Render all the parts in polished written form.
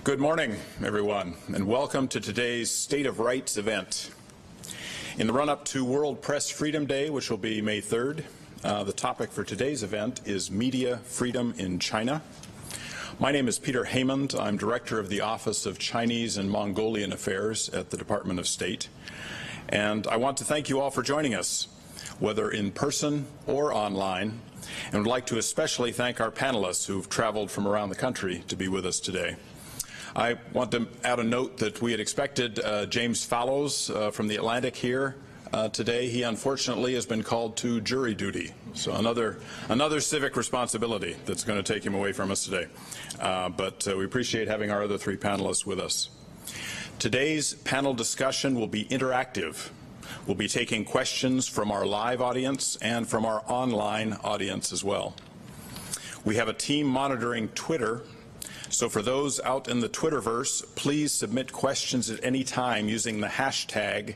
Good morning, everyone, and welcome to today's State of Rights event. In the run-up to World Press Freedom Day, which will be May 3rd, the topic for today's event is Media Freedom in China. My name is Peter Haymond. I'm Director of the Office of Chinese and Mongolian Affairs at the Department of State. And I want to thank you all for joining us, whether in person or online, and would like to especially thank our panelists who've traveled from around the country to be with us today. I want to add a note that we had expected James Fallows from the Atlantic here today. He unfortunately has been called to jury duty, so another civic responsibility that's going to take him away from us today. But we appreciate having our other three panelists with us. Today's panel discussion will be interactive. We'll be taking questions from our live audience and from our online audience as well. We have a team monitoring Twitter, so for those out in the Twitterverse, please submit questions at any time using the hashtag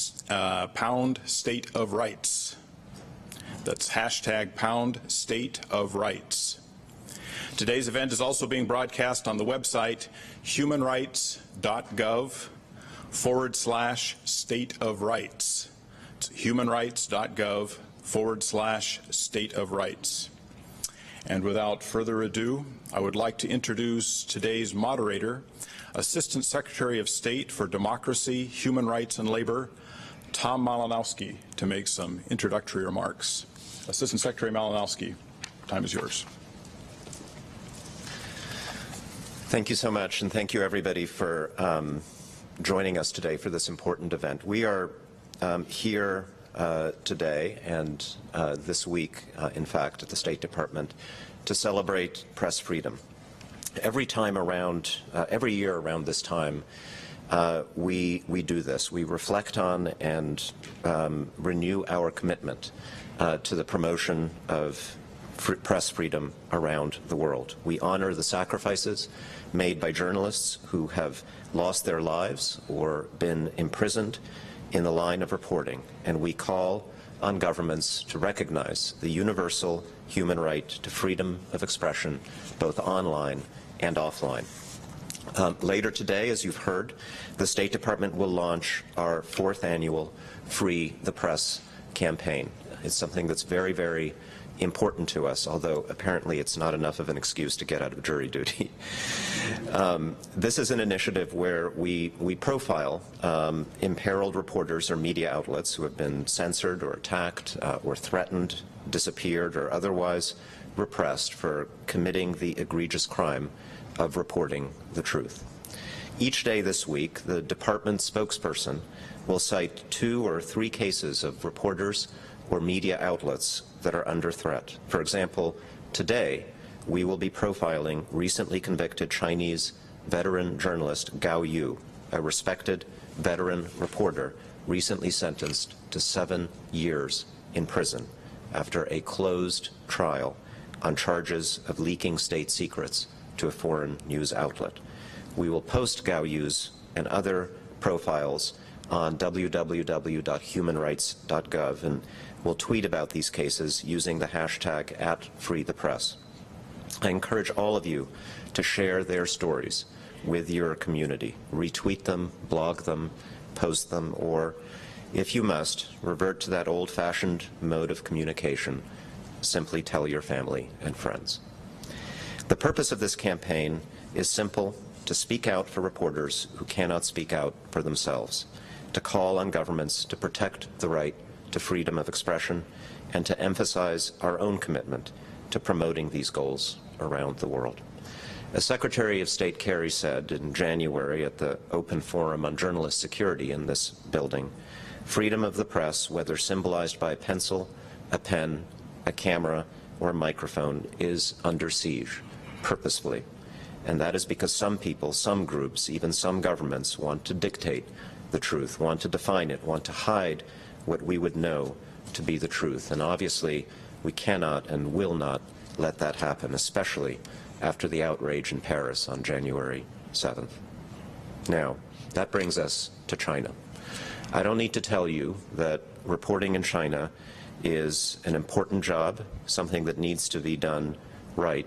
#StateOfRights. That's hashtag #StateOfRights. Today's event is also being broadcast on the website humanrights.gov/stateofrights. It's humanrights.gov/stateofrights. And without further ado, I would like to introduce today's moderator, Assistant Secretary of State for Democracy, Human Rights and Labor, Tom Malinowski, to make some introductory remarks. Assistant Secretary Malinowski, time is yours. Thank you so much, and thank you everybody for joining us today for this important event. We are here today and this week, in fact, at the State Department to celebrate press freedom. Every year around this time, we do this. We reflect on and renew our commitment to the promotion of press freedom around the world. We honor the sacrifices made by journalists who have lost their lives or been imprisoned in the line of reporting, and we call on governments to recognize the universal human right to freedom of expression, both online and offline. Later today, as you've heard, the State Department will launch our 4th annual Free the Press campaign. It's something that's very, very important to us, although apparently it's not enough of an excuse to get out of jury duty. This is an initiative where we profile imperiled reporters or media outlets who have been censored or attacked or threatened, disappeared, or otherwise repressed for committing the egregious crime of reporting the truth. Each day this week, the department spokesperson will cite 2 or 3 cases of reporters or media outlets that are under threat. For example, today we will be profiling recently convicted Chinese veteran journalist Gao Yu, a respected veteran reporter recently sentenced to 7 years in prison after a closed trial on charges of leaking state secrets to a foreign news outlet. We will post Gao Yu's and other profiles on www.humanrights.gov, and we'll tweet about these cases using the hashtag @FreeThePress. I encourage all of you to share their stories with your community. Retweet them, blog them, post them, or, if you must, revert to that old-fashioned mode of communication. Simply tell your family and friends. The purpose of this campaign is simple: to speak out for reporters who cannot speak out for themselves, to call on governments to protect the right to freedom of expression, and to emphasize our own commitment to promoting these goals around the world. As Secretary of State Kerry said in January at the Open Forum on Journalist Security in this building, freedom of the press, whether symbolized by a pencil, a pen, a camera, or a microphone, is under siege, purposefully. And that is because some people, some groups, even some governments want to dictate the truth, want to define it, want to hide what we would know to be the truth. And obviously, we cannot and will not let that happen, especially after the outrage in Paris on January 7th. Now, that brings us to China. I don't need to tell you that reporting in China is an important job, something that needs to be done right,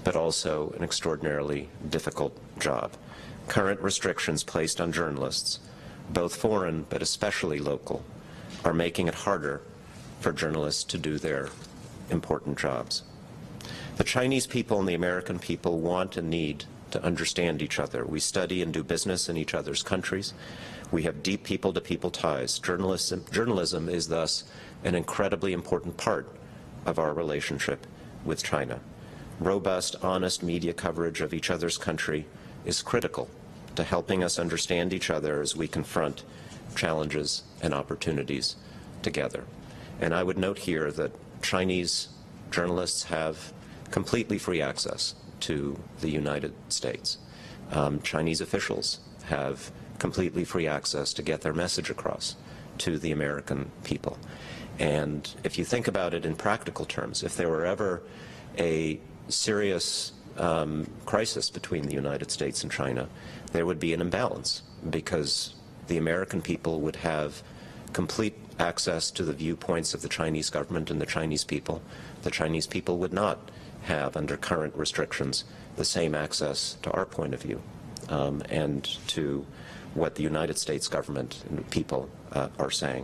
but also an extraordinarily difficult job. Current restrictions placed on journalists, both foreign but especially local, are making it harder for journalists to do their important jobs. The Chinese people and the American people want and need to understand each other. We study and do business in each other's countries. We have deep people-to-people ties. Journalism is thus an incredibly important part of our relationship with China. Robust, honest media coverage of each other's country is critical to helping us understand each other as we confront challenges and opportunities together. And I would note here that Chinese journalists have completely free access to the United States. Chinese officials have completely free access to get their message across to the American people. And if you think about it in practical terms, if there were ever a serious crisis between the United States and China, there would be an imbalance, because the American people would have complete access to the viewpoints of the Chinese government and the Chinese people. The Chinese people would not have, under current restrictions, the same access to our point of view and to what the United States government and people are saying.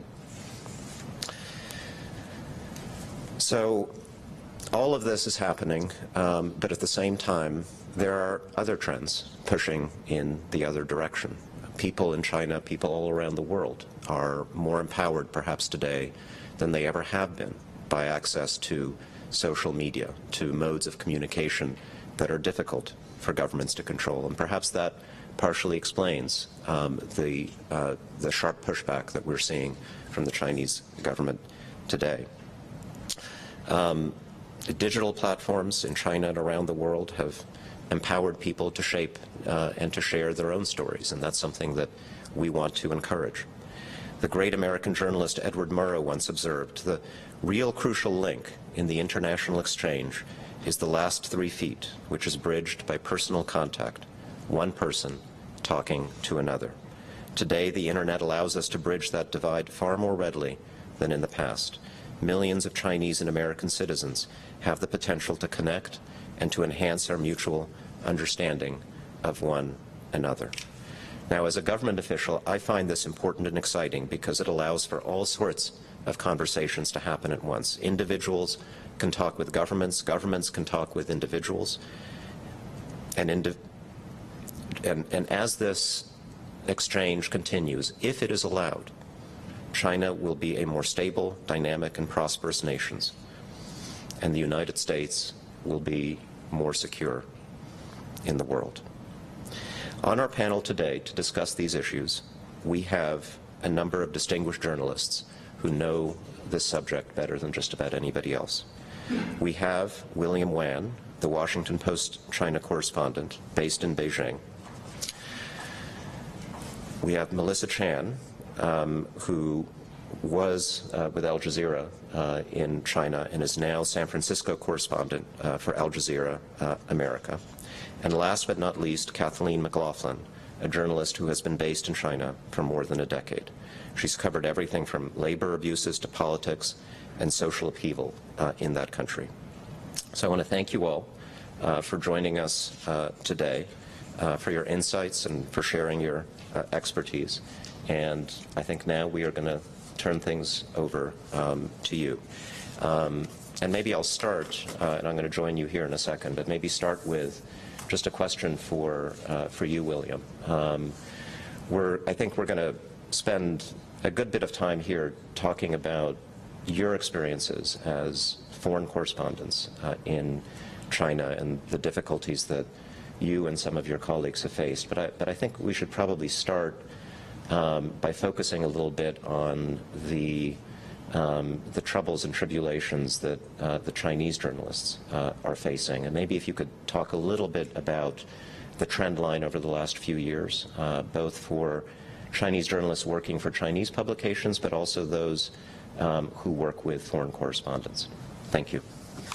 So all of this is happening, but at the same time, there are other trends pushing in the other direction. People in China, people all around the world, are more empowered perhaps today than they ever have been by access to social media, to modes of communication that are difficult for governments to control. And perhaps that partially explains the sharp pushback that we're seeing from the Chinese government today. Digital platforms in China and around the world have empowered people to shape and to share their own stories, and that's something that we want to encourage. The great American journalist Edward Murrow once observed, "The real crucial link in the international exchange is the last 3 feet, which is bridged by personal contact, one person talking to another." Today, the internet allows us to bridge that divide far more readily than in the past. Millions of Chinese and American citizens have the potential to connect and to enhance our mutual understanding of one another. Now, as a government official, I find this important and exciting because it allows for all sorts of conversations to happen at once. Individuals can talk with governments, governments can talk with individuals, and as this exchange continues, if it is allowed, China will be a more stable, dynamic, and prosperous nation, and the United States will be more secure in the world. On our panel today to discuss these issues, we have a number of distinguished journalists who know this subject better than just about anybody else. We have William Wan, the Washington Post China correspondent based in Beijing. We have Melissa Chan, who was with Al Jazeera in China and is now San Francisco correspondent for Al Jazeera America. And last but not least, Kathleen McLaughlin, a journalist who has been based in China for more than a decade. She's covered everything from labor abuses to politics and social upheaval in that country. So I want to thank you all for joining us today, for your insights and for sharing your expertise. And I think now we are going to turn things over to you. And maybe I'll start, and I'm going to join you here in a second, but maybe start with just a question for you, William. I think we're going to spend a good bit of time here talking about your experiences as foreign correspondents in China and the difficulties that you and some of your colleagues have faced. But I think we should probably start by focusing a little bit on the troubles and tribulations that the Chinese journalists are facing. And maybe if you could talk a little bit about the trend line over the last few years, both for Chinese journalists working for Chinese publications, but also those who work with foreign correspondents. Thank you.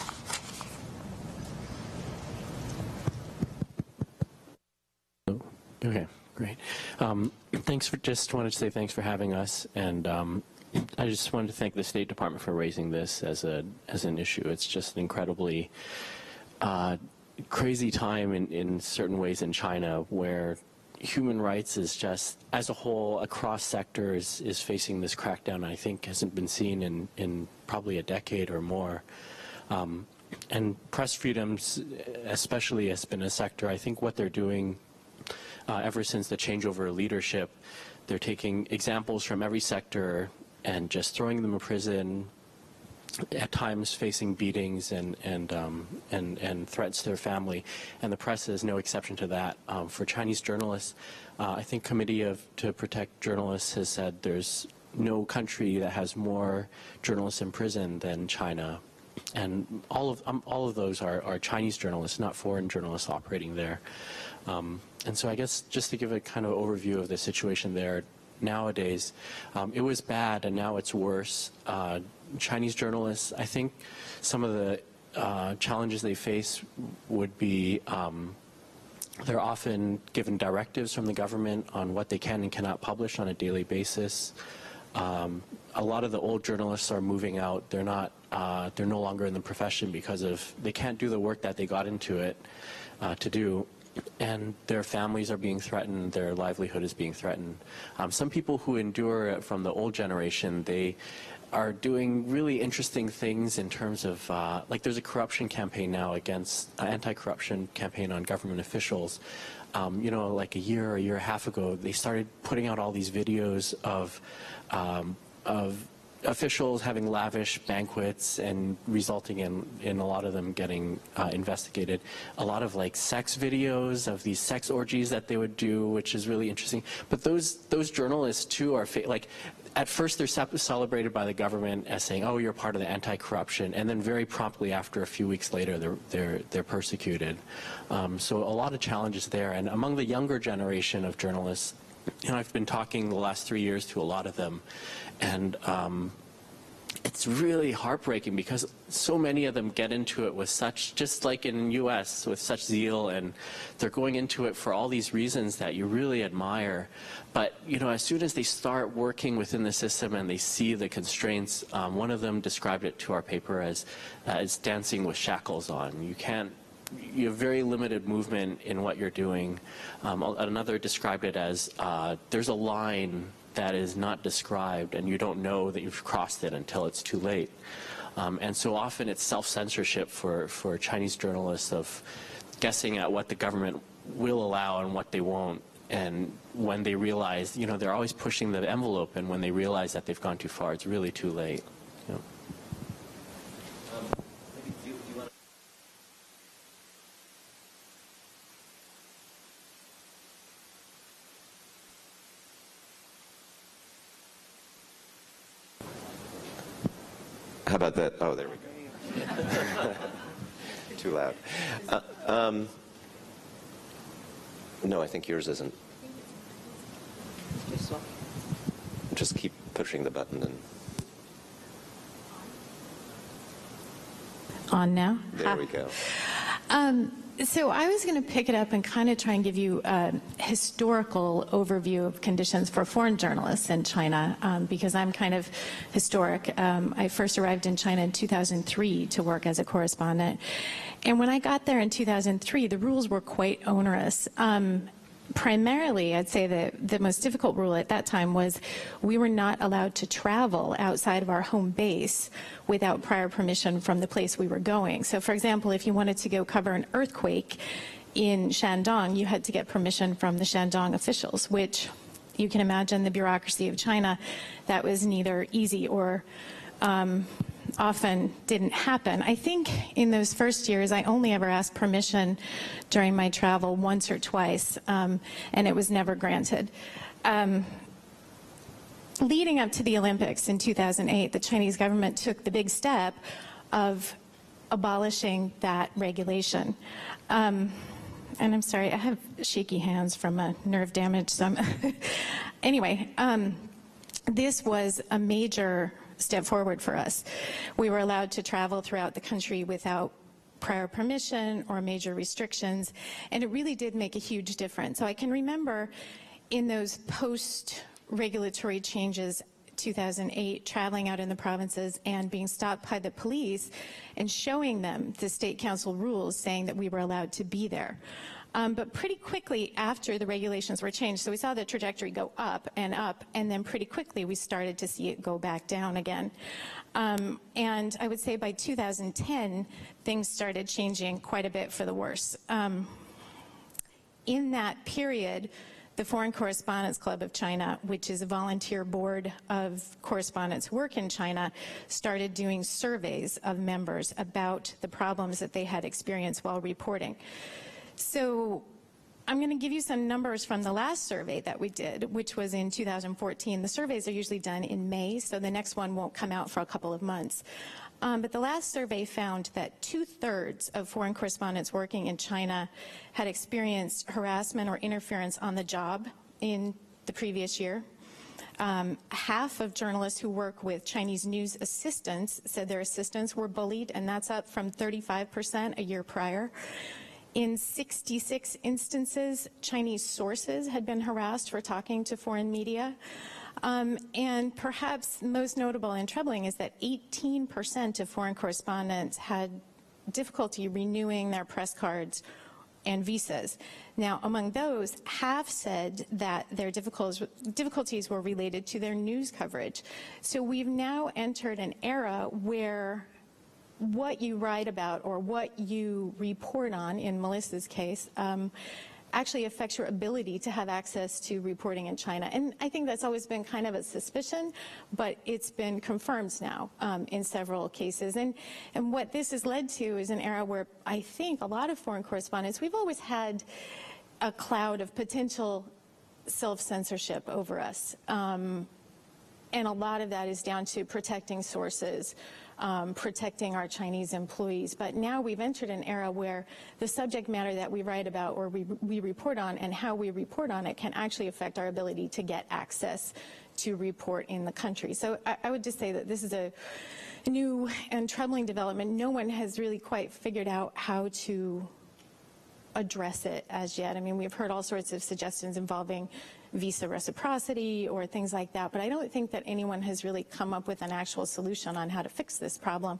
Okay, great. Just wanted to say thanks for having us, and I just wanted to thank the State Department for raising this as an issue. It's just an incredibly crazy time in certain ways in China where human rights is just, as a whole, across sectors, is facing this crackdown I think hasn't been seen in probably a decade or more. And press freedoms especially has been a sector. I think what they're doing ever since the changeover of leadership, they're taking examples from every sector and just throwing them in prison, at times facing beatings and threats to their family, and the press is no exception to that. For Chinese journalists, I think Committee to Protect Journalists has said there's no country that has more journalists in prison than China, and all of those are Chinese journalists, not foreign journalists operating there. And so I guess just to give a kind of overview of the situation there nowadays, it was bad and now it's worse. Chinese journalists, I think some of the challenges they face would be they're often given directives from the government on what they can and cannot publish on a daily basis. A lot of the old journalists are moving out. They're no longer in the profession because they can't do the work that they got into it to do. And their families are being threatened, their livelihood is being threatened. Some people who endure from the old generation, they are doing really interesting things in terms of, like there's a corruption campaign now against, anti-corruption campaign on government officials. You know, like a year and a half ago, they started putting out all these videos of officials having lavish banquets and resulting in a lot of them getting investigated. A lot of like sex videos of these sex orgies that they would do, which is really interesting. But those journalists too are like, at first they're celebrated by the government as saying, oh, you're part of the anti-corruption, and then very promptly after a few weeks later they're persecuted. So a lot of challenges there. And among the younger generation of journalists, you know, I've been talking the last 3 years to a lot of them, and it's really heartbreaking because so many of them get into it with such, just like in the U.S., with such zeal, and they're going into it for all these reasons that you really admire. But, you know, as soon as they start working within the system and they see the constraints, one of them described it to our paper as dancing with shackles on. You have very limited movement in what you're doing. Another described it as there's a line that is not described and you don't know that you've crossed it until it's too late. And so often it's self-censorship for Chinese journalists of guessing at what the government will allow and what they won't. And when they realize, you know, they're always pushing the envelope, and when they realize that they've gone too far, it's really too late. You know? How about that? Oh, there we go. Too loud. No, I think yours isn't. This one? Just keep pushing the button and On now? there we go. So I was going to pick it up and kind of try and give you a historical overview of conditions for foreign journalists in China, because I'm kind of historic. I first arrived in China in 2003 to work as a correspondent. And when I got there in 2003, the rules were quite onerous. Primarily, I'd say that the most difficult rule at that time was we were not allowed to travel outside of our home base without prior permission from the place we were going. So, for example, if you wanted to go cover an earthquake in Shandong, you had to get permission from the Shandong officials, which you can imagine the bureaucracy of China, that was neither easy or often didn't happen. I think in those first years, I only ever asked permission during my travel once or twice, and it was never granted. Leading up to the Olympics in 2008, the Chinese government took the big step of abolishing that regulation. And I'm sorry, I have shaky hands from a nerve damage. So anyway, this was a major step forward for us. We were allowed to travel throughout the country without prior permission or major restrictions, and it really did make a huge difference. So I can remember in those post-regulatory changes 2008, traveling out in the provinces and being stopped by the police and showing them the state council rules saying that we were allowed to be there. But pretty quickly after the regulations were changed, so we saw the trajectory go up, and then pretty quickly we started to see it go back down again. And I would say by 2010, things started changing quite a bit for the worse. In that period, the Foreign Correspondents Club of China, which is a volunteer board of correspondents who work in China, started doing surveys of members about the problems that they had experienced while reporting. So I'm going to give you some numbers from the last survey that we did, which was in 2014. The surveys are usually done in May, so the next one won't come out for a couple of months. But the last survey found that 2/3 of foreign correspondents working in China had experienced harassment or interference on the job in the previous year. Half of journalists who work with Chinese news assistants said their assistants were bullied, and that's up from 35% a year prior. In 66 instances, Chinese sources had been harassed for talking to foreign media. And perhaps most notable and troubling is that 18% of foreign correspondents had difficulty renewing their press cards and visas. Now, among those, half said that their difficulties were related to their news coverage. So we've now entered an era where what you write about or what you report on, in Melissa's case, actually affects your ability to have access to reporting in China. And I think that's always been kind of a suspicion, but it's been confirmed now in several cases. And what this has led to is an era where I think a lot of foreign correspondents, we've always had a cloud of potential self-censorship over us. And a lot of that is down to protecting sources, protecting our Chinese employees. But now we've entered an era where the subject matter that we write about or we report on and how we report on it can actually affect our ability to get access to report in the country. So I would just say that this is a new and troubling development. No one has really quite figured out how to address it as yet. I mean, we've heard all sorts of suggestions involving visa reciprocity or things like that, but I don't think that anyone has really come up with an actual solution on how to fix this problem.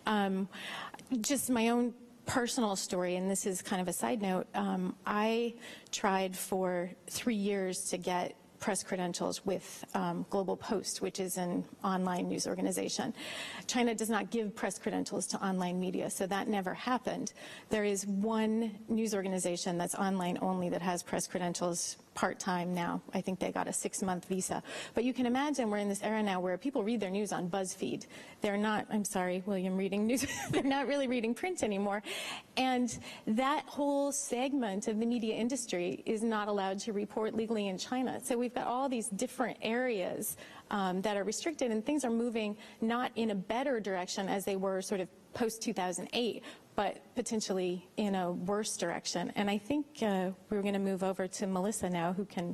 Just my own personal story, and this is kind of a side note, I tried for 3 years to get press credentials with Global Post, which is an online news organization. China does not give press credentials to online media, so that never happened. There is one news organization that's online only that has press credentials part-time now. I think they got a 6-month visa. But you can imagine we're in this era now where people read their news on BuzzFeed. They're not, I'm sorry, William, reading news. They're not really reading print anymore. And that whole segment of the media industry is not allowed to report legally in China. So we've got all these different areas that are restricted, and things are moving not in a better direction as they were sort of post-2008, but potentially in a worse direction. And I think we're going to move over to Melissa now, who can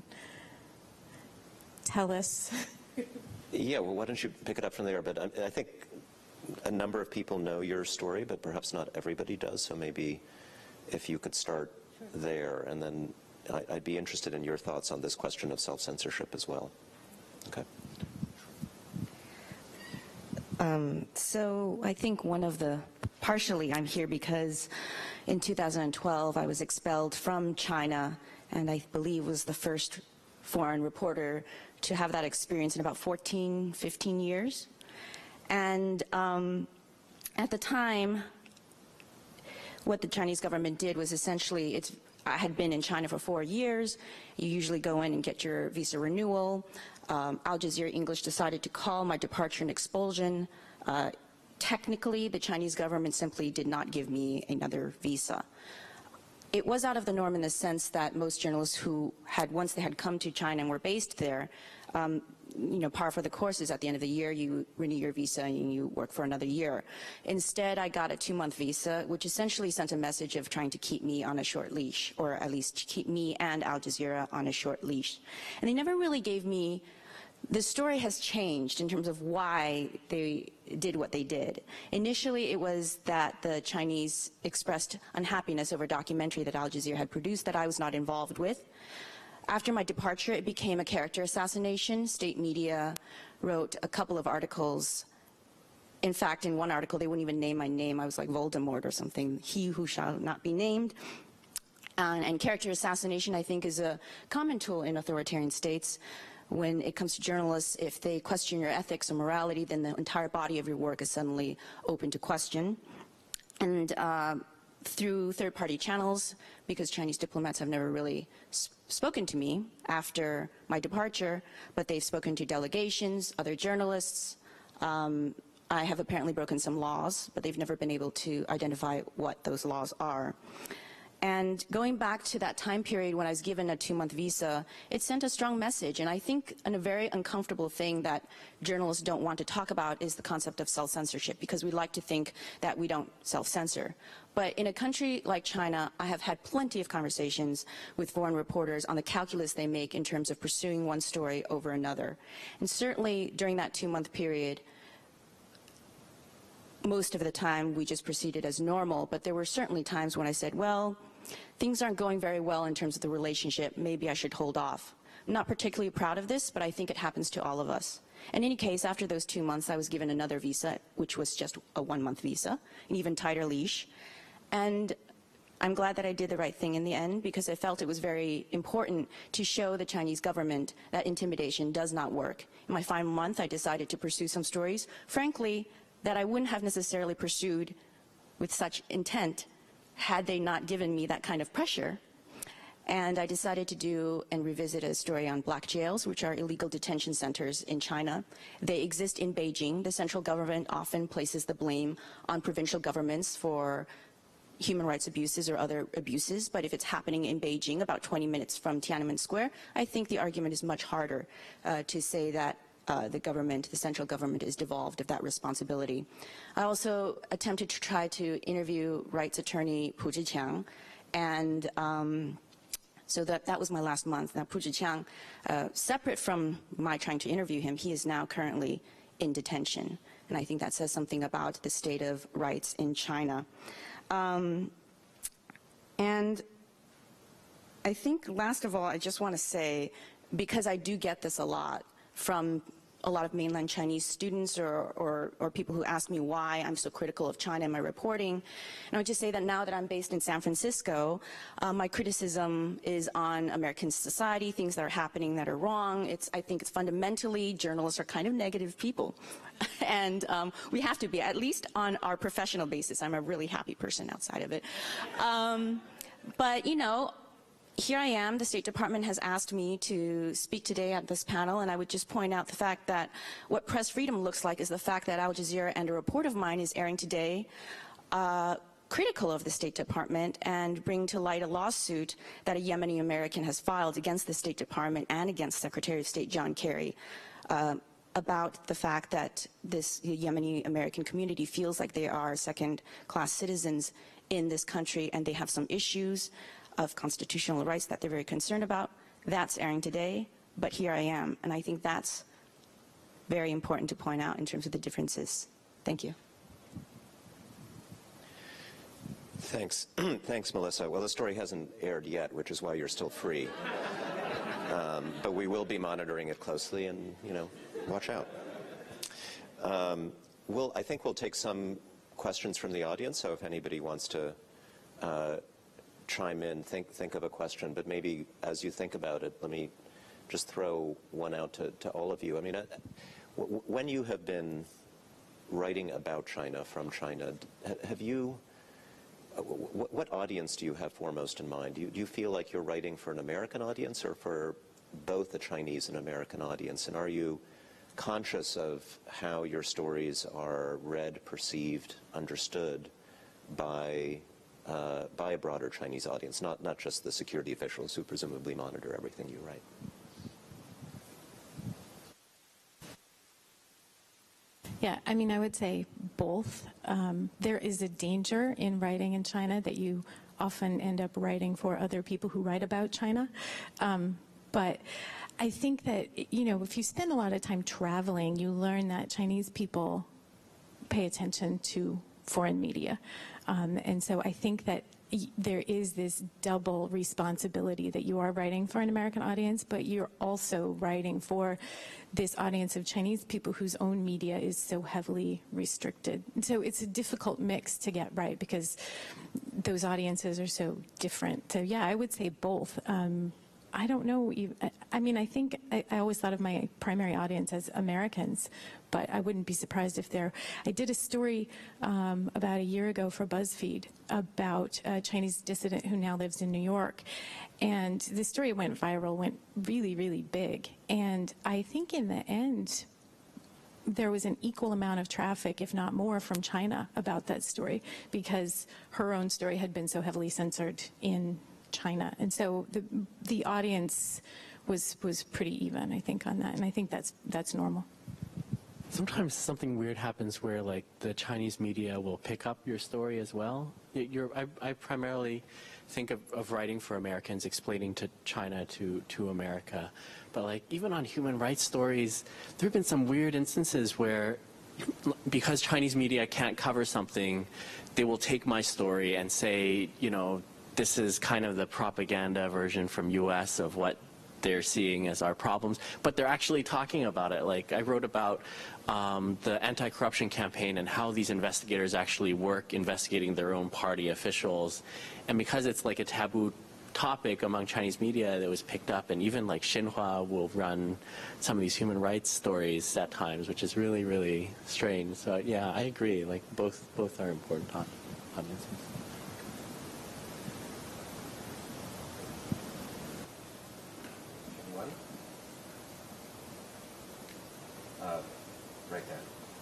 tell us. Yeah, well, why don't you pick it up from there? But I think a number of people know your story, but perhaps not everybody does. So maybe if you could start there, and then I'd be interested in your thoughts on this question of self-censorship as well. Okay. So I think partially I'm here because in 2012 I was expelled from China, and I believe was the first foreign reporter to have that experience in about 14, 15 years. And at the time, what the Chinese government did was essentially, I had been in China for 4 years. You usually go in and get your visa renewal. Al Jazeera English decided to call my departure an expulsion. Technically, the Chinese government simply did not give me another visa. It was out of the norm in the sense that most journalists who had, once they had come to China and were based there, par for the course is at the end of the year, you renew your visa and you work for another year. Instead, I got a 2-month visa, which essentially sent a message of trying to keep me on a short leash, or at least keep me and Al Jazeera on a short leash. And they never really gave me, the story has changed in terms of why they did what they did. Initially, it was that the Chinese expressed unhappiness over a documentary that Al Jazeera had produced that I was not involved with. After my departure, it became a character assassination. State media wrote a couple of articles. In fact, in one article, they wouldn't even name my name. I was like Voldemort or something, he who shall not be named. And character assassination, I think, is a common tool in authoritarian states. When it comes to journalists, if they question your ethics or morality, then the entire body of your work is suddenly open to question. And through third-party channels, because Chinese diplomats have never really spoken to me after my departure, but they've spoken to delegations, other journalists. I have apparently broken some laws, but they've never been able to identify what those laws are. And going back to that time period when I was given a 2-month visa, it sent a strong message. And I think a very uncomfortable thing that journalists don't want to talk about is the concept of self-censorship, because we like to think that we don't self-censor. But in a country like China, I have had plenty of conversations with foreign reporters on the calculus they make in terms of pursuing one story over another. And certainly during that 2-month period, most of the time we just proceeded as normal, but there were certainly times when I said, well, things aren't going very well in terms of the relationship, maybe I should hold off. I'm not particularly proud of this, but I think it happens to all of us. In any case, after those 2 months, I was given another visa, which was just a 1-month visa, an even tighter leash. And I'm glad that I did the right thing in the end, because I felt it was very important to show the Chinese government that intimidation does not work. In my final month, I decided to pursue some stories, frankly, that I wouldn't have necessarily pursued with such intent had they not given me that kind of pressure. And I decided to do and revisit a story on black jails, which are illegal detention centers in China. They exist in Beijing. The central government often places the blame on provincial governments for human rights abuses or other abuses, but if it's happening in Beijing, about 20 minutes from Tiananmen Square, I think the argument is much harder to say that the central government is devolved of that responsibility. I also attempted to try to interview rights attorney Pu Zhiqiang, and so that was my last month. Now, Pu Zhiqiang, separate from my trying to interview him, he is now currently in detention, and I think that says something about the state of rights in China. And I think, last of all, I just want to say, because I do get this a lot from a lot of mainland Chinese students or people who ask me why I'm so critical of China in my reporting. And I would just say that now that I'm based in San Francisco, my criticism is on American society, things that are happening that are wrong. I think it's fundamentally, journalists are kind of negative people. And we have to be, at least on our professional basis. I'm a really happy person outside of it. But, you know, here I am, the State Department has asked me to speak today at this panel, and I would just point out the fact that what press freedom looks like is the fact that Al Jazeera and a report of mine is airing today critical of the State Department and bring to light a lawsuit that a Yemeni American has filed against the State Department and against Secretary of State John Kerry about the fact that the Yemeni American community feels like they are second-class citizens in this country and they have some issues of constitutional rights that they're very concerned about. That's airing today, but here I am, and I think that's very important to point out in terms of the differences. Thank you. Thanks. Thanks, Melissa. Well, the story hasn't aired yet, which is why you're still free. But we will be monitoring it closely and, you know, watch out. I think we'll take some questions from the audience, so if anybody wants to chime in, think of a question, but maybe as you think about it, let me just throw one out to all of you. I mean, when you have been writing about China, from China, have you, what audience do you have foremost in mind? Do you feel like you're writing for an American audience or for both a Chinese and American audience? And are you conscious of how your stories are read, perceived, understood by a broader Chinese audience, not just the security officials who presumably monitor everything you write? Yeah, I mean, I would say both. There is a danger in writing in China that you often end up writing for other people who write about China. But I think that, you know, if you spend a lot of time traveling, you learn that Chinese people pay attention to foreign media. And so I think that there is this double responsibility that you are writing for an American audience, but you're also writing for this audience of Chinese people whose own media is so heavily restricted. And so it's a difficult mix to get right because those audiences are so different. So yeah, I would say both. I don't know. I mean, I think I always thought of my primary audience as Americans, but I wouldn't be surprised if they're. I did a story about a year ago for BuzzFeed about a Chinese dissident who now lives in New York. And the story went viral, went really, really big. And I think in the end, there was an equal amount of traffic, if not more, from China about that story because her own story had been so heavily censored in China. And so the audience was pretty even, I think, on that. And I think that's normal. Sometimes something weird happens where like the Chinese media will pick up your story as well. I primarily think of writing for Americans, explaining to China to America. But like even on human rights stories, there have been some weird instances where because Chinese media can't cover something, they will take my story and say, you know, this is kind of the propaganda version from US of what they're seeing as our problems, but they're actually talking about it. Like I wrote about the anti-corruption campaign and how these investigators actually work investigating their own party officials. And because it's like a taboo topic among Chinese media that was picked up, and even like Xinhua will run some of these human rights stories at times, which is really, really strange. So yeah, I agree, like both are important audiences. Right there.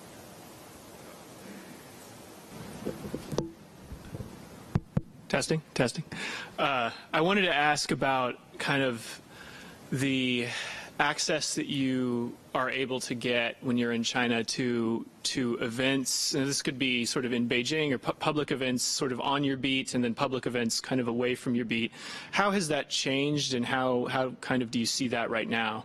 Testing. I wanted to ask about kind of the access that you are able to get when you're in China to events. And this could be sort of in Beijing or public events sort of on your beat and then public events kind of away from your beat. How has that changed and how kind of do you see that right now?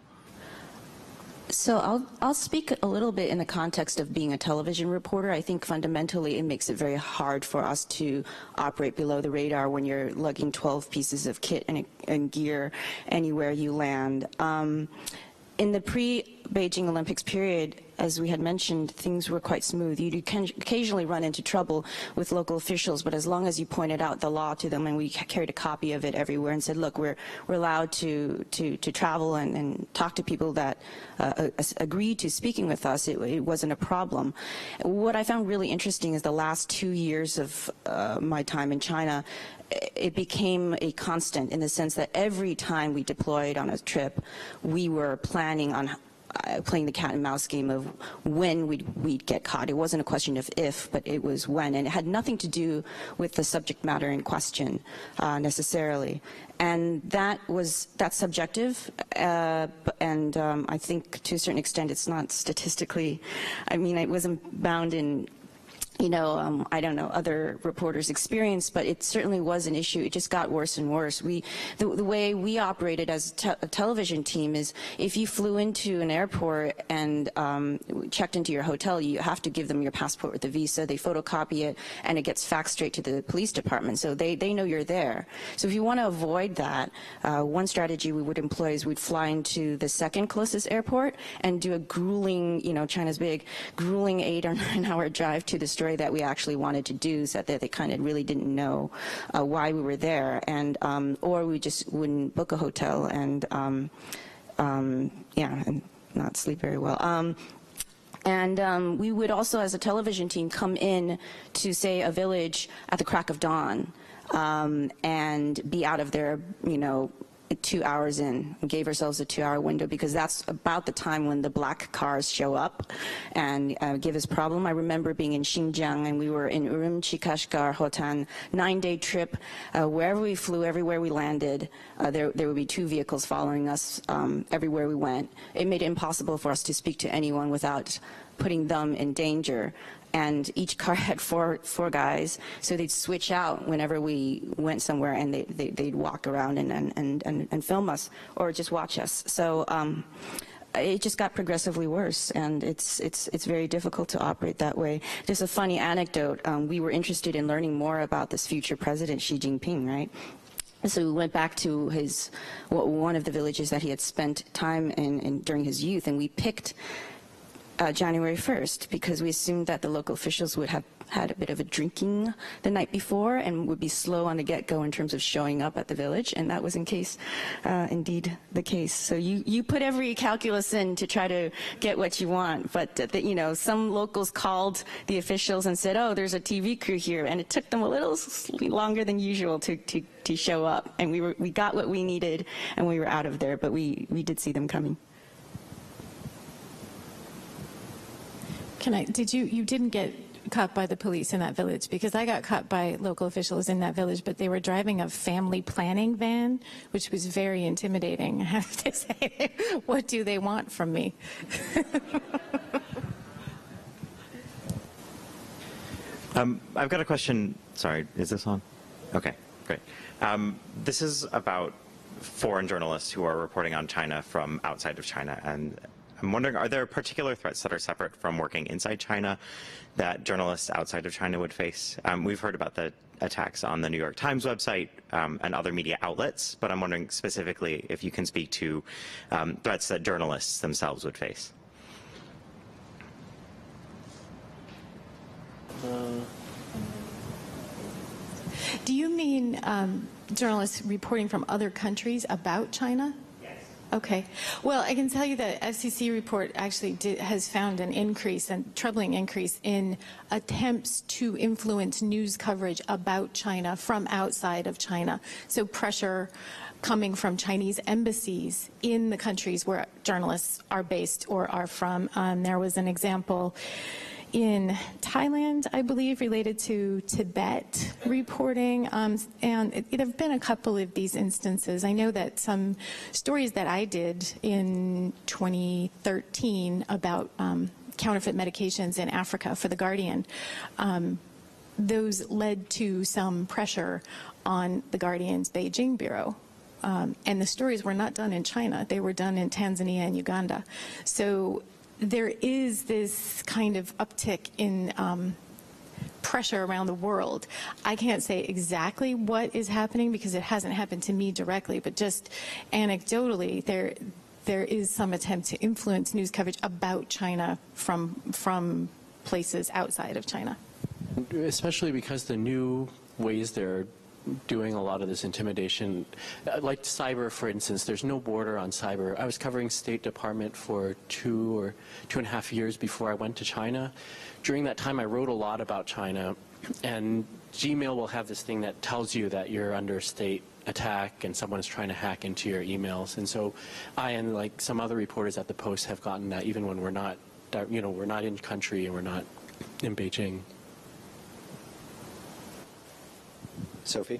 So I'll speak a little bit in the context of being a television reporter. I think fundamentally it makes it very hard for us to operate below the radar when you're lugging 12 pieces of kit and gear anywhere you land. In the pre-Beijing Olympics period, as we had mentioned, things were quite smooth. You can occasionally run into trouble with local officials, but as long as you pointed out the law to them, and we carried a copy of it everywhere and said, look, we're allowed to travel and talk to people that agreed to speaking with us, it wasn't a problem. What I found really interesting is the last 2 years of my time in China, it became a constant in the sense that every time we deployed on a trip, we were planning on playing the cat and mouse game of when we'd get caught. It wasn't a question of if, but it was when. And it had nothing to do with the subject matter in question necessarily. And that's subjective, and I think to a certain extent it's not statistically, I mean, it wasn't bound in I don't know, other reporters' experience, but it certainly was an issue. It just got worse and worse. The way we operated as a television team is if you flew into an airport and checked into your hotel, you have to give them your passport with a visa. They photocopy it, and it gets faxed straight to the police department, so they know you're there. So if you want to avoid that, one strategy we would employ is we'd fly into the second closest airport and do a grueling, China's big, grueling 8 or 9 hour drive to the story that we actually wanted to do, so that they kind of really didn't know why we were there, and or we just wouldn't book a hotel and and not sleep very well. And we would also, as a television team, come in to, say, a village at the crack of dawn and be out of there, 2 hours in. We gave ourselves a 2-hour window because that's about the time when the black cars show up and give us problem. I remember being in Xinjiang, and we were in Urumqi, Kashgar, Hotan, 9-day trip. Wherever we flew, everywhere we landed, there would be 2 vehicles following us everywhere we went. It made it impossible for us to speak to anyone without putting them in danger. And each car had four guys, so they'd switch out whenever we went somewhere, and they'd walk around and film us or just watch us. So it just got progressively worse, and it's very difficult to operate that way. Just a funny anecdote, we were interested in learning more about this future president, Xi Jinping, right? So we went back to one of the villages that he had spent time in during his youth, and we picked January 1st because we assumed that the local officials would have had a bit of a drinking the night before and would be slow on the get-go in terms of showing up at the village, and that was indeed the case. So you put every calculus in to try to get what you want, but some locals called the officials and said, "Oh, there's a TV crew here," and it took them a little longer than usual to show up, and we got what we needed and we were out of there, but we did see them coming. You didn't get caught by the police in that village? Because I got caught by local officials in that village, but they were driving a family planning van, which was very intimidating, I have to say. What do they want from me? I've got a question. Sorry, is this on? Okay, great. This is about foreign journalists who are reporting on China from outside of China, and I'm wondering, are there particular threats that are separate from working inside China that journalists outside of China would face? We've heard about the attacks on the New York Times website and other media outlets, but I'm wondering specifically if you can speak to threats that journalists themselves would face. Do you mean journalists reporting from other countries about China? Okay. Well, I can tell you that FCC report actually has found an increase, a troubling increase, in attempts to influence news coverage about China from outside of China. So pressure coming from Chinese embassies in the countries where journalists are based or are from. There was an example in Thailand, I believe, related to Tibet reporting, and there have been a couple of these instances. I know that some stories that I did in 2013 about counterfeit medications in Africa for The Guardian, those led to some pressure on The Guardian's Beijing bureau. And the stories were not done in China. They were done in Tanzania and Uganda. So there is this kind of uptick in pressure around the world. I can't say exactly what is happening because it hasn't happened to me directly, but just anecdotally, there is some attempt to influence news coverage about China from places outside of China. Especially because the new ways they're doing a lot of this intimidation, like cyber, for instance. There's no border on cyber. I was covering State Department for 2 or 2.5 years before I went to China. During that time, I wrote a lot about China, and Gmail will have this thing that tells you that you're under state attack and someone is trying to hack into your emails. And so I and like some other reporters at the Post have gotten that even when we're not, we're not in country and we're not in Beijing. Sophie?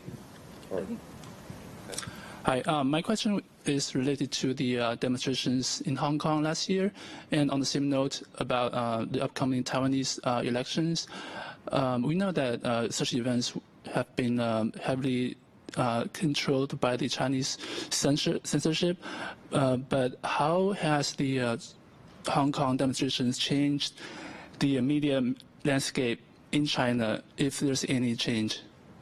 Hi, my question is related to the demonstrations in Hong Kong last year, and on the same note about the upcoming Taiwanese elections. We know that such events have been heavily controlled by the Chinese censorship, but how has the Hong Kong demonstrations changed the media landscape in China, if there's any change?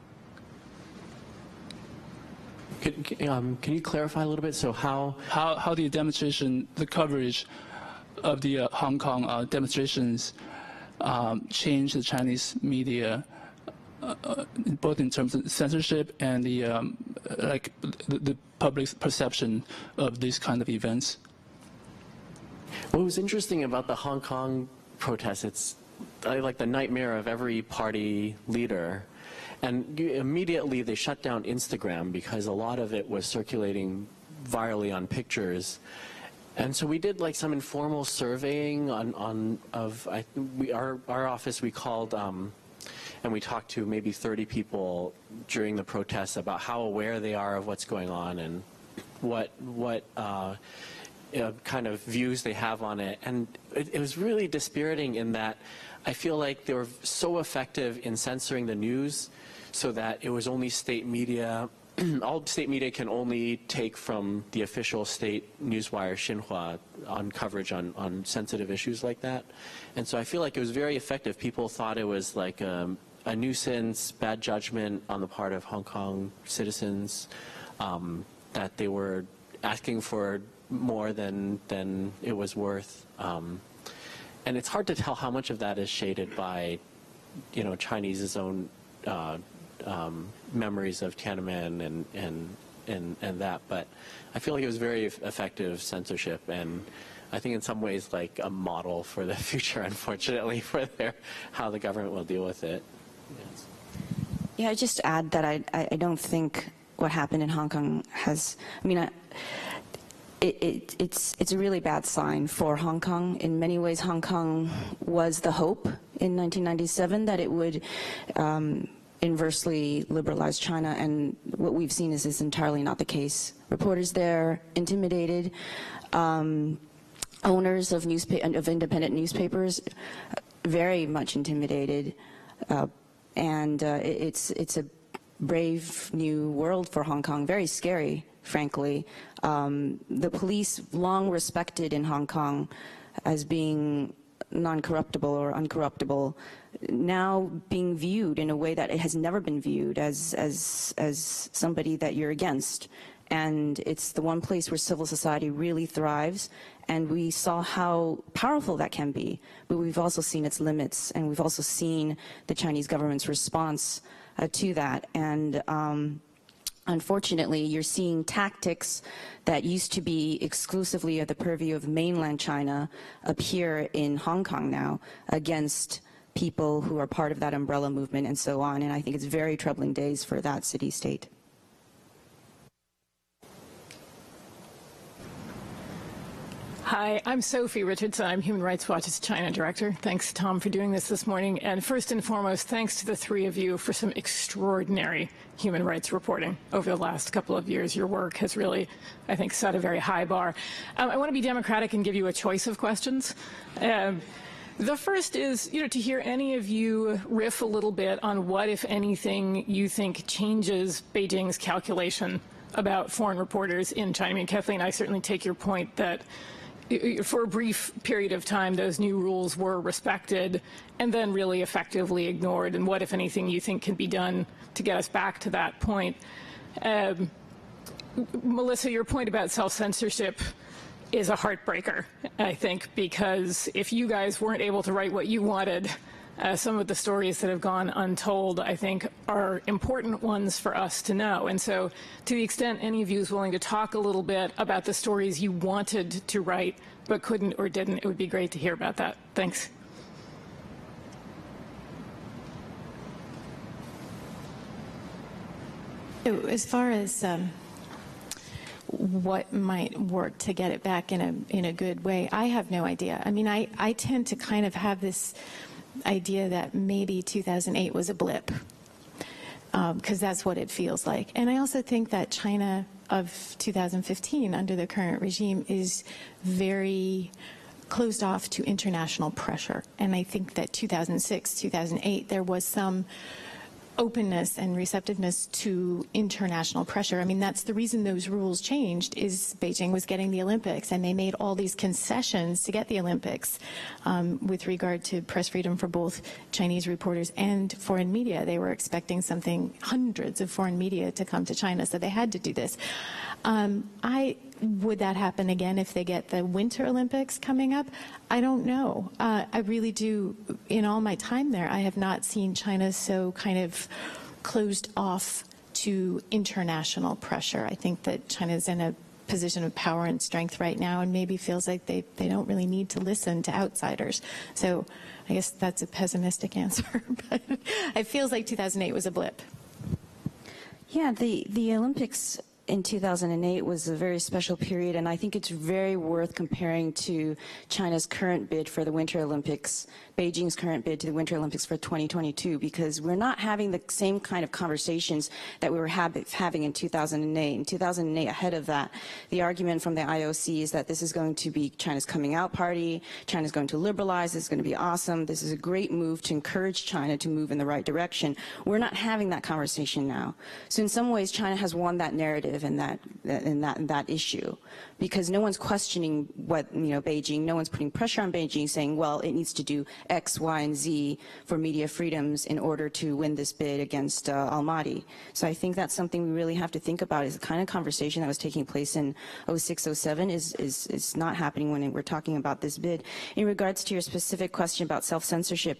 Can you clarify a little bit? So how the demonstration, the coverage of the Hong Kong demonstrations changed the Chinese media, both in terms of censorship and the public's perception of these kind of events? What was interesting about the Hong Kong protests, it's like the nightmare of every party leader. And immediately they shut down Instagram because a lot of it was circulating virally on pictures. And so we did like some informal surveying our office. We called and we talked to maybe 30 people during the protests about how aware they are of what's going on and what kind of views they have on it. And it was really dispiriting in that I feel like they were so effective in censoring the news so that it was only state media all state media can only take from the official state newswire Xinhua on coverage on sensitive issues like that. And so I feel like it was very effective. People thought it was like a nuisance, bad judgment on the part of Hong Kong citizens, that they were asking for more than it was worth. And it's hard to tell how much of that is shaded by, Chinese's own memories of Tiananmen and that. But I feel like it was very effective censorship, and I think in some ways like a model for the future, unfortunately, for how the government will deal with it. Yes. Yeah, I just add that I don't think what happened in Hong Kong has, it's a really bad sign for Hong Kong. In many ways, Hong Kong was the hope in 1997 that it would inversely liberalize China, and what we've seen is entirely not the case. Reporters there intimidated, owners of independent newspapers very much intimidated, and it's a brave new world for Hong Kong, very scary, frankly. The police, long respected in Hong Kong as being non-corruptible or uncorruptible, now being viewed in a way that it has never been viewed, as somebody that you're against. And it's the one place where civil society really thrives, and we saw how powerful that can be, but we've also seen its limits, and we've also seen the Chinese government's response to that. And unfortunately, you're seeing tactics that used to be exclusively at the purview of mainland China appear in Hong Kong now against people who are part of that umbrella movement and so on. And I think it's very troubling days for that city-state. Hi, I'm Sophie Richardson. I'm Human Rights Watch's China Director. Thanks, Tom, for doing this morning. And first and foremost, thanks to the three of you for some extraordinary human rights reporting over the last couple of years. Your work has really, I think, set a very high bar. I want to be democratic and give you a choice of questions. The first is, to hear any of you riff a little bit on what, if anything, you think changes Beijing's calculation about foreign reporters in China. Kathleen, I certainly take your point that for a brief period of time, those new rules were respected and then really effectively ignored. And what, if anything, you think can be done to get us back to that point? Melissa, your point about self-censorship is a heartbreaker, I think, because if you guys weren't able to write what you wanted, some of the stories that have gone untold, I think, are important ones for us to know. And so to the extent any of you is willing to talk a little bit about the stories you wanted to write but couldn't or didn't, it would be great to hear about that. Thanks. So as far as what might work to get it back in a good way, I have no idea. I tend to kind of have this idea that maybe 2008 was a blip, because that's what it feels like. And I also think that China of 2015 under the current regime is very closed off to international pressure. And I think that 2006, 2008, there was some openness and receptiveness to international pressure. That's the reason those rules changed, is Beijing was getting the Olympics, and they made all these concessions to get the Olympics with regard to press freedom for both Chinese reporters and foreign media. They were expecting hundreds of foreign media to come to China, so they had to do this. Would that happen again if they get the Winter Olympics coming up? I don't know. I really do. In all my time there, I have not seen China so kind of closed off to international pressure. I think that China's in a position of power and strength right now, and maybe feels like they don't really need to listen to outsiders. So I guess that's a pessimistic answer, but it feels like 2008 was a blip. Yeah, the Olympics in 2008 was a very special period, and I think it's very worth comparing to China's current bid for the Winter Olympics, Beijing's current bid to the Winter Olympics for 2022, because we're not having the same kind of conversations that we were having in 2008. In 2008, ahead of that, the argument from the IOC is that this is going to be China's coming out party, China's going to liberalize, this is going to be awesome, this is a great move to encourage China to move in the right direction. We're not having that conversation now. So in some ways, China has won that narrative in that issue, because no one's questioning what, Beijing, no one's putting pressure on Beijing saying, well, it needs to do X, Y, and Z for media freedoms in order to win this bid against Almaty. So I think that's something we really have to think about, is the kind of conversation that was taking place in 06, 07 is not happening when we're talking about this bid. In regards to your specific question about self-censorship,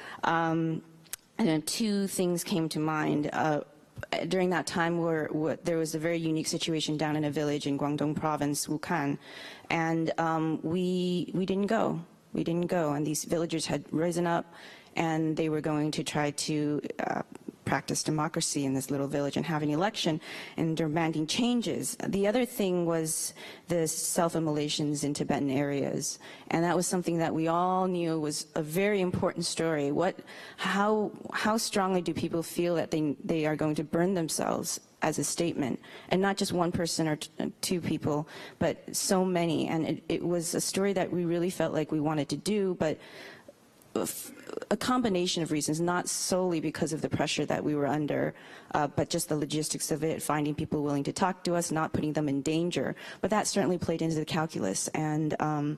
two things came to mind. During that time, there was a very unique situation down in a village in Guangdong province, Wukan, and we didn't go. We didn't go, and these villagers had risen up, and they were going to try to practice democracy in this little village and have an election and demanding changes. The other thing was the self-immolations in Tibetan areas, and that was something that we all knew was a very important story. How strongly do people feel that they are going to burn themselves as a statement, and not just one person or two people, but so many? And it was a story that we really felt like we wanted to do, but a combination of reasons, not solely because of the pressure that we were under, but just the logistics of it, finding people willing to talk to us, not putting them in danger. But that certainly played into the calculus, and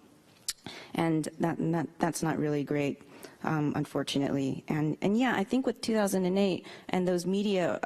that's not really great, unfortunately. And yeah, I think with 2008 and those media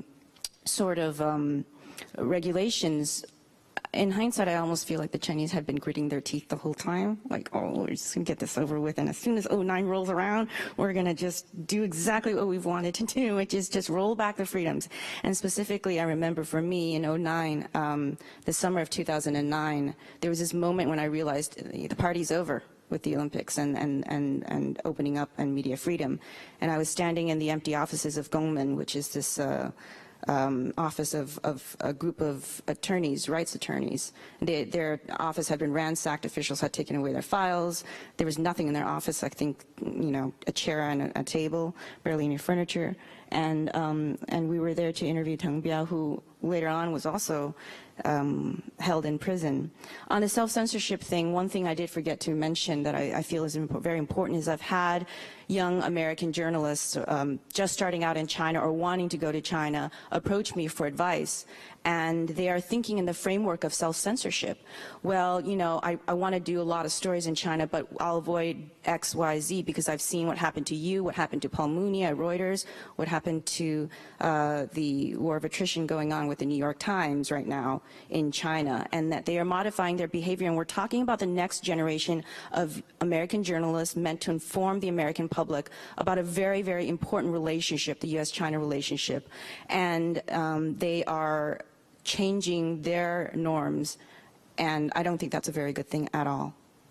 regulations, in hindsight, I almost feel like the Chinese had been gritting their teeth the whole time. Like, oh, we're just going to get this over with. And as soon as 09 rolls around, we're going to just do exactly what we've wanted to do, which is just roll back the freedoms. And specifically, I remember for me in 09, the summer of 2009, there was this moment when I realized the party's over with the Olympics and opening up and media freedom. And I was standing in the empty offices of Gongmen, which is this office of a group of attorneys, rights attorneys. Their office had been ransacked. Officials had taken away their files. There was nothing in their office. I think, a chair and a table, barely any furniture. And we were there to interview Teng Biao, who later on was also held in prison. On the self-censorship thing, one thing I did forget to mention that I feel is very important is I've had young American journalists just starting out in China or wanting to go to China approach me for advice, and they are thinking in the framework of self-censorship. Well, I want to do a lot of stories in China, but I'll avoid X, Y, Z because I've seen what happened to you, what happened to Paul Mooney at Reuters, what happened to the war of attrition going on with the New York Times right now in China, and that they are modifying their behavior. And we're talking about the next generation of American journalists meant to inform the American public about a very, very important relationship, the U.S.-China relationship. And they are changing their norms, and I don't think that's a very good thing at all.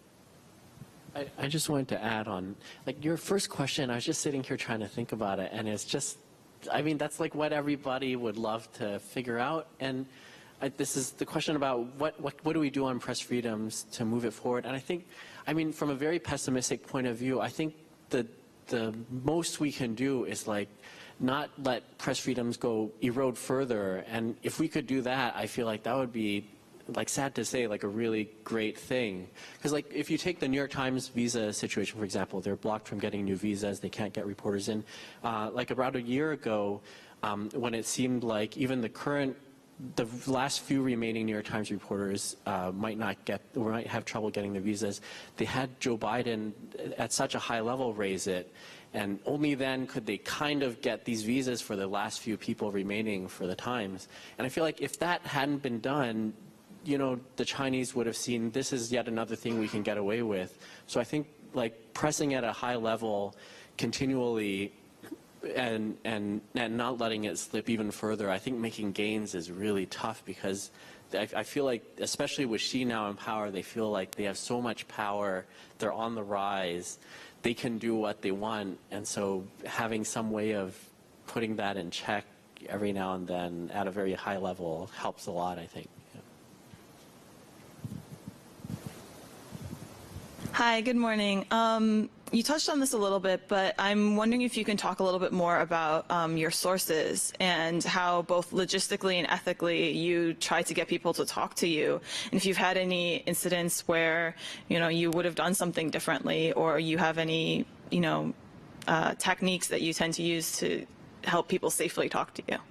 I just wanted to add on, like, your first question, I was just sitting here trying to think about it, and it's just, I mean, that's like what everybody would love to figure out. And this is the question about what do we do on press freedoms to move it forward. And I think, I mean, from a very pessimistic point of view, I think the most we can do is like not let press freedoms go erode further. And if we could do that, I feel like that would be, like, sad to say, like a really great thing. Because, like, if you take the New York Times visa situation, for example, they're blocked from getting new visas, they can't get reporters in. Like about a year ago, when it seemed like even the last few remaining New York Times reporters might have trouble getting the visas, they had Joe Biden at such a high level raise it, and only then could they kind of get these visas for the last few people remaining for the Times. And I feel like if that hadn't been done, the Chinese would have seen this is yet another thing we can get away with. So I think, like, pressing at a high level continually and not letting it slip even further, I think making gains is really tough, because I feel like, especially with Xi now in power, they feel like they have so much power, they're on the rise, they can do what they want, and so having some way of putting that in check every now and then at a very high level helps a lot, I think. Hi, good morning. You touched on this a little bit, but I'm wondering if you can talk a little bit more about your sources and how both logistically and ethically you try to get people to talk to you. And if you've had any incidents where, you would have done something differently, or you have any, techniques that you tend to use to help people safely talk to you.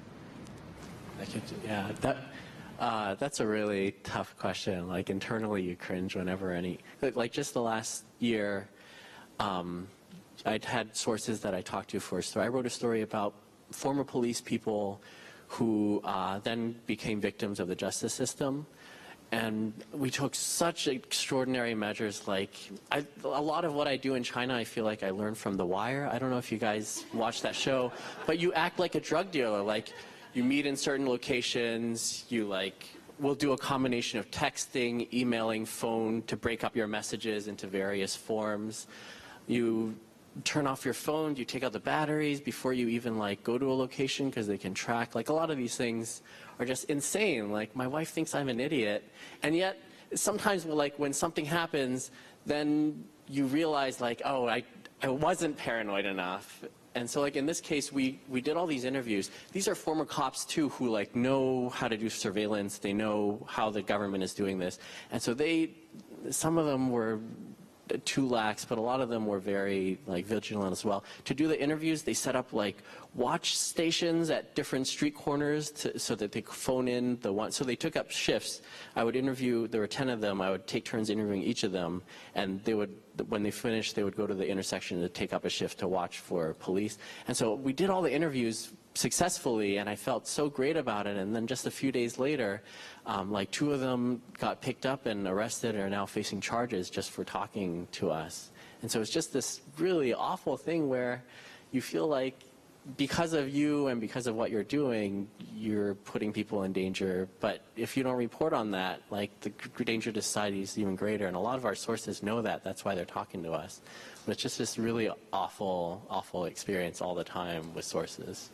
Yeah, that's a really tough question. Like internally, you cringe whenever like just the last year, I'd had sources that I talked to first. So I wrote a story about former police people who then became victims of the justice system. And we took such extraordinary measures. Like a lot of what I do in China, I feel like I learned from The Wire. I don't know if you guys watch that show, but you act like a drug dealer. Like you meet in certain locations, we'll do a combination of texting, emailing, phone to break up your messages into various forms. You turn off your phone, you take out the batteries before you even go to a location because they can track. Like a lot of these things are just insane. Like my wife thinks I'm an idiot, and yet sometimes when something happens, then you realize oh, I wasn't paranoid enough. And so in this case, we did all these interviews. These are former cops too who know how to do surveillance. They know how the government is doing this. And so some of them were too lax, but a lot of them were very vigilant as well. To do the interviews, they set up watch stations at different street corners so that they could phone in the one. So they took up shifts. I would interview, there were 10 of them. I would take turns interviewing each of them, and they would, when they finished, they would go to the intersection to take up a shift to watch for police. And so we did all the interviews successfully, and I felt so great about it. And then just a few days later, 2 of them got picked up and arrested and are now facing charges just for talking to us. And so it's just this really awful thing where you feel like because of you and because of what you're doing, you're putting people in danger. But if you don't report on that, the danger to society is even greater. And a lot of our sources know that. That's why they're talking to us. But it's just this really awful, awful experience all the time with sources.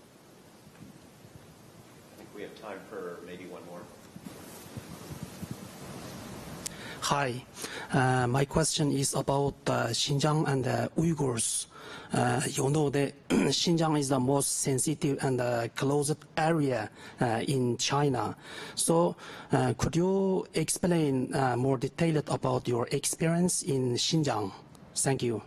I think we have time for maybe one more. Hi, my question is about Xinjiang and the Uyghurs. You know that Xinjiang is the most sensitive and closed area in China. So could you explain more detailed about your experience in Xinjiang? Thank you.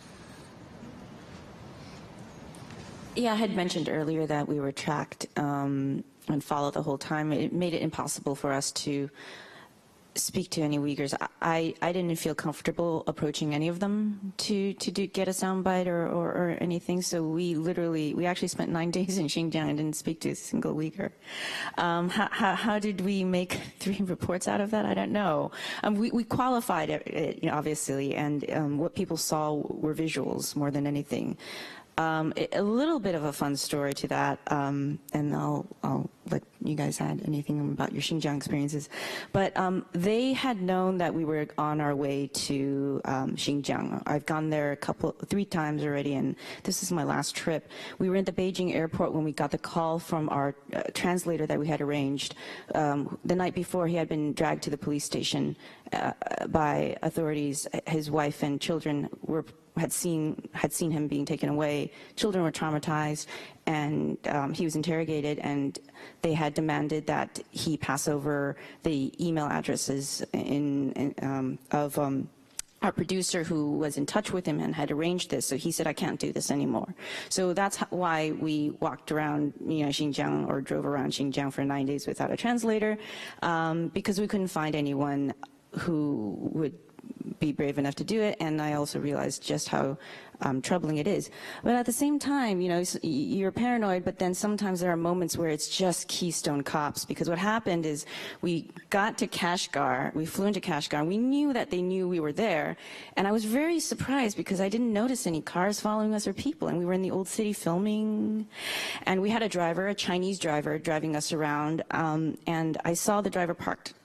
Yeah, I had mentioned earlier that we were tracked and followed the whole time. It made it impossible for us to speak to any Uyghurs. I didn't feel comfortable approaching any of them to get a soundbite or anything. So we actually spent 9 days in Xinjiang and didn't speak to a single Uyghur. How did we make 3 reports out of that? I don't know. We qualified it, obviously, and what people saw were visuals more than anything. A little bit of a fun story to that, and I'll let you guys add anything about your Xinjiang experiences. But they had known that we were on our way to Xinjiang. I've gone there 3 times already, and this is my last trip. We were at the Beijing airport when we got the call from our translator that we had arranged. The night before, he had been dragged to the police station by authorities. His wife and children had seen him being taken away. Children were traumatized, and he was interrogated, and they had demanded that he pass over the email addresses of our producer who was in touch with him and had arranged this. So he said, I can't do this anymore. So that's why we walked around Xinjiang, or drove around Xinjiang for 9 days without a translator, because we couldn't find anyone who would be brave enough to do it, and I also realized just how troubling it is. But at the same time, you're paranoid, but then sometimes there are moments where it's just Keystone Cops, because what happened is we got to Kashgar, we flew into Kashgar, and we knew that they knew we were there, and I was very surprised because I didn't notice any cars following us or people, and we were in the old city filming, and we had a driver, a Chinese driver, driving us around, and I saw the driver parked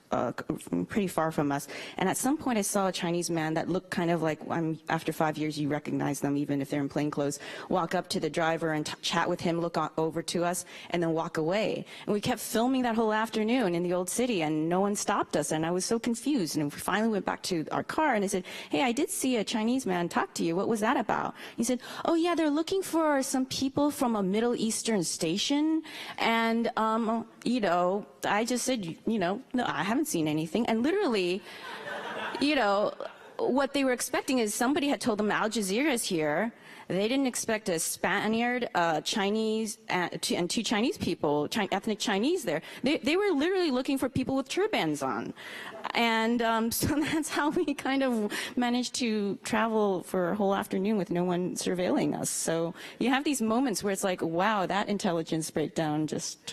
pretty far from us. And at some point I saw a Chinese man that looked kind of like, after 5 years you recognize them even if they're in plain clothes, walk up to the driver and chat with him, look over to us, and then walk away. And we kept filming that whole afternoon in the old city, and no one stopped us, and I was so confused. And we finally went back to our car, and I said, hey, I did see a Chinese man talk to you. What was that about? He said, oh yeah, they're looking for some people from a Middle Eastern station. And, you know, I just said, you know, no, I haven't seen anything. And literally, you know, what they were expecting is somebody had told them Al Jazeera is here. They didn't expect a Spaniard, Chinese, and two Chinese people, ethnic Chinese there. They were literally looking for people with turbans on. And so that's how we kind of managed to travel for a whole afternoon with no one surveilling us. So you have these moments where it's like, wow, that intelligence breakdown just...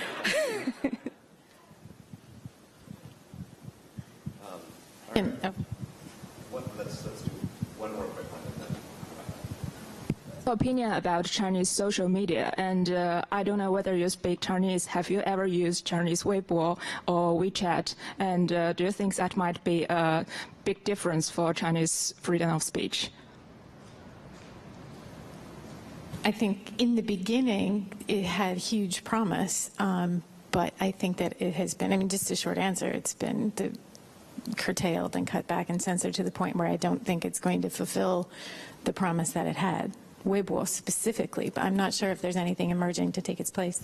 Let's do one more quick one. Opinion about Chinese social media, and I don't know whether you speak Chinese. Have you ever used Chinese Weibo or WeChat? And do you think that might be a big difference for Chinese freedom of speech? I think in the beginning it had huge promise, but I think that it has been, I mean, just a short answer, it's been curtailed and cut back and censored to the point where I don't think it's going to fulfill the promise that it had. Weibo specifically, but I'm not sure if there's anything emerging to take its place.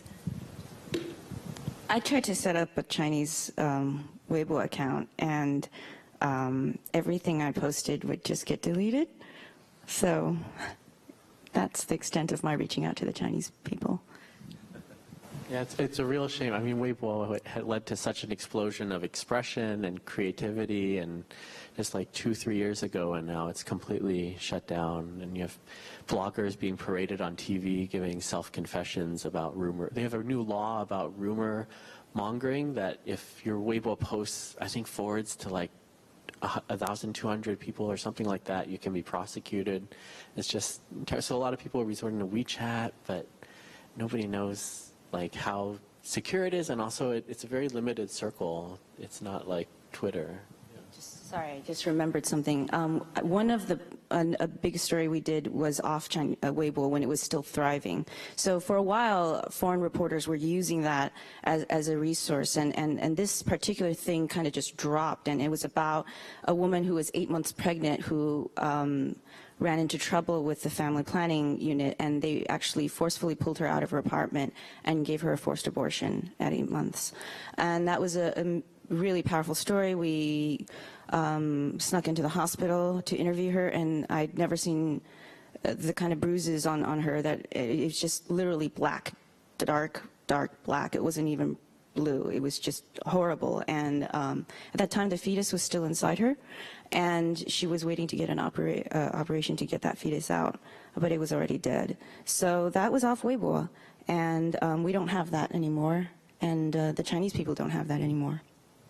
I tried to set up a Chinese Weibo account, and everything I posted would just get deleted. So that's the extent of my reaching out to the Chinese people. Yeah, it's a real shame. I mean, Weibo had led to such an explosion of expression and creativity, and just like 2-3 years ago, and now it's completely shut down. And you have bloggers being paraded on TV giving self-confessions about rumor. They have a new law about rumor mongering that if your Weibo posts, I think, forwards to like 1,200 people or something like that, you can be prosecuted. It's just, so a lot of people are resorting to WeChat, but nobody knows like how secure it is, and also it's a very limited circle. It's not like Twitter. Sorry, I just remembered something. One of a big story we did was off Weibo when it was still thriving. So for a while, foreign reporters were using that as a resource, and this particular thing kind of just dropped, and it was about a woman who was 8 months pregnant who ran into trouble with the family planning unit, and they actually forcefully pulled her out of her apartment and gave her a forced abortion at 8 months. And that was a really powerful story. We snuck into the hospital to interview her, and I'd never seen the kind of bruises on her that it's just literally black, dark black. It wasn't even blue. It was just horrible. And at that time, the fetus was still inside her, and she was waiting to get an operation to get that fetus out, but it was already dead. So that was off Weibo, and we don't have that anymore, and the Chinese people don't have that anymore.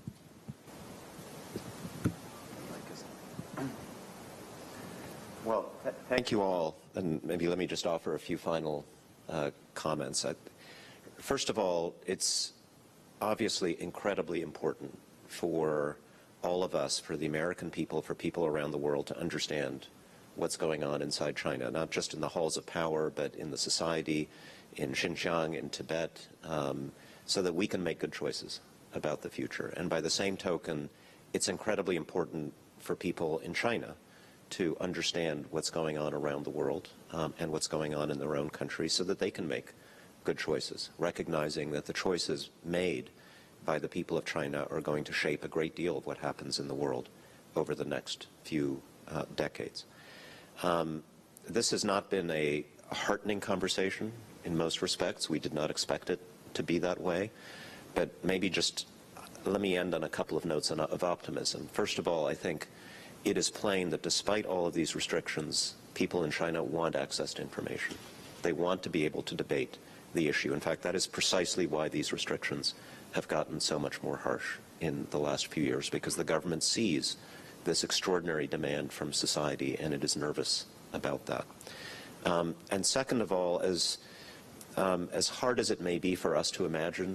Well, thank you all, and maybe let me just offer a few final comments. First of all, it's obviously incredibly important for all of us, for the American people, for people around the world to understand what's going on inside China, not just in the halls of power, but in the society, in Xinjiang, in Tibet, so that we can make good choices about the future. And by the same token, it's incredibly important for people in China to understand what's going on around the world and what's going on in their own country so that they can make good choices, recognizing that the choices made by the people of China are going to shape a great deal of what happens in the world over the next few decades. This has not been a heartening conversation in most respects. We did not expect it to be that way. But maybe just let me end on a couple of notes of optimism. First of all, I think it is plain that despite all of these restrictions, people in China want access to information. They want to be able to debate the issue. In fact, that is precisely why these restrictions have gotten so much more harsh in the last few years, because the government sees this extraordinary demand from society, and it is nervous about that. And second of all, as hard as it may be for us to imagine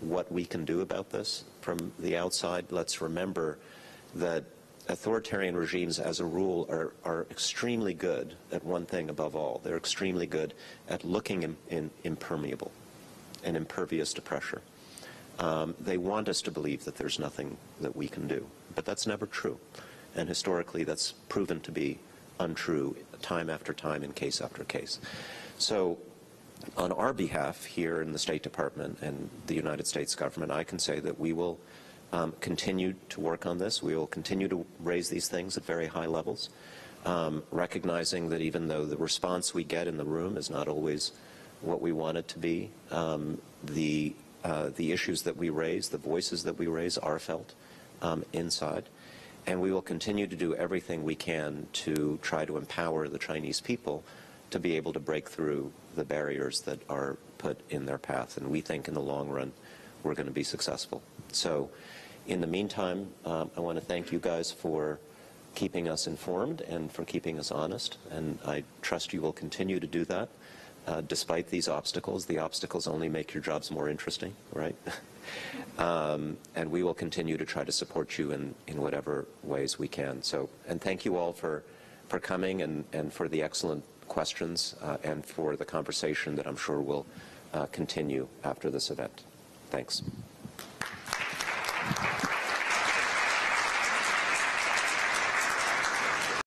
what we can do about this from the outside, let's remember that authoritarian regimes, as a rule, are extremely good at one thing above all. They're extremely good at looking impermeable and impervious to pressure. They want us to believe that there's nothing that we can do, but that's never true. And historically, that's proven to be untrue time after time in case after case. So on our behalf here in the State Department and the United States government, I can say that we will continue to work on this. We will continue to raise these things at very high levels, recognizing that even though the response we get in the room is not always what we want it to be, the issues that we raise, the voices that we raise are felt inside. And we will continue to do everything we can to try to empower the Chinese people to be able to break through the barriers that are put in their path. And we think in the long run we're going to be successful. So in the meantime, I want to thank you guys for keeping us informed and for keeping us honest. And I trust you will continue to do that despite these obstacles. The obstacles only make your jobs more interesting, right? And we will continue to try to support you in whatever ways we can. So, and thank you all for coming and for the excellent questions and for the conversation that I'm sure will continue after this event. Thanks.